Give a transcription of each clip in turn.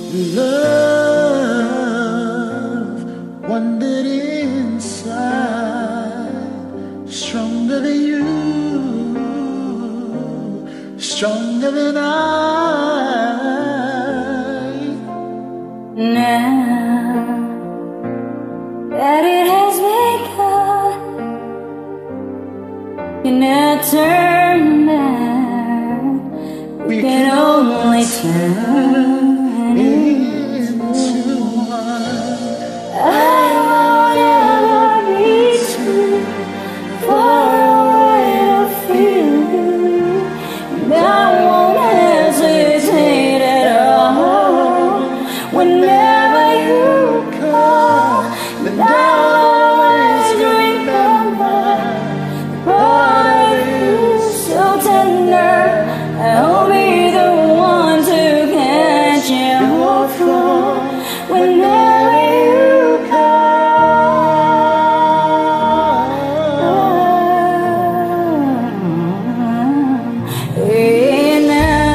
Love wandered inside, stronger than you, stronger than I. Now that it has begun, cannot turn back. We can only turn into one. I won't ever be too far away to feel you, and I won't hesitate at all. Whenever you call, and I'll always remember the part of you so tender. I'll be the one to catch your fall whenever you call. And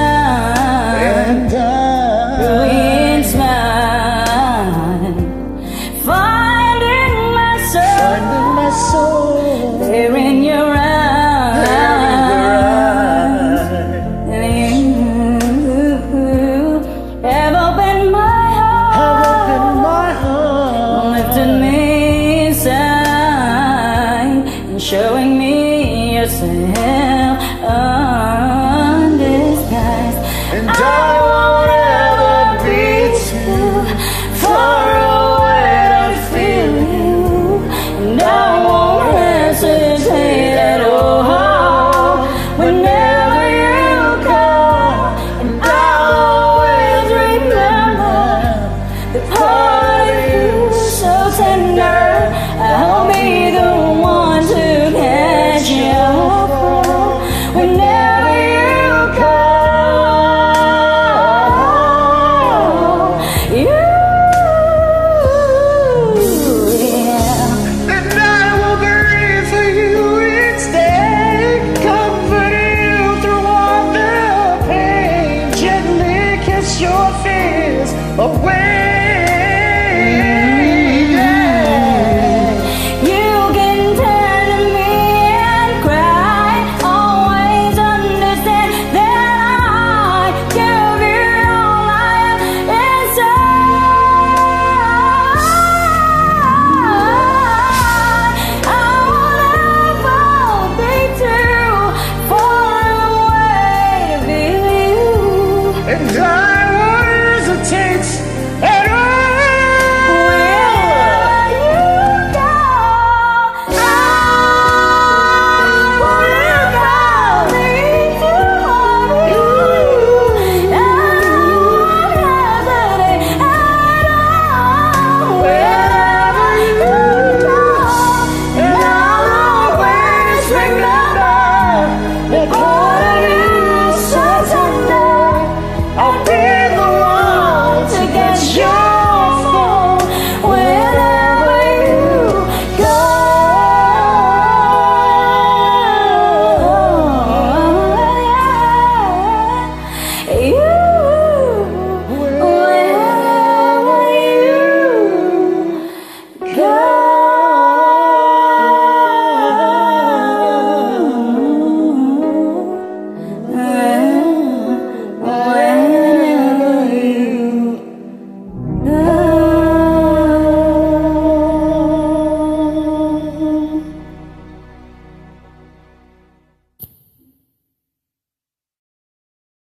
it's mine, finding my soul there in your eyes. Have opened my heart, lifted me inside, and showing me yourself undisguised. And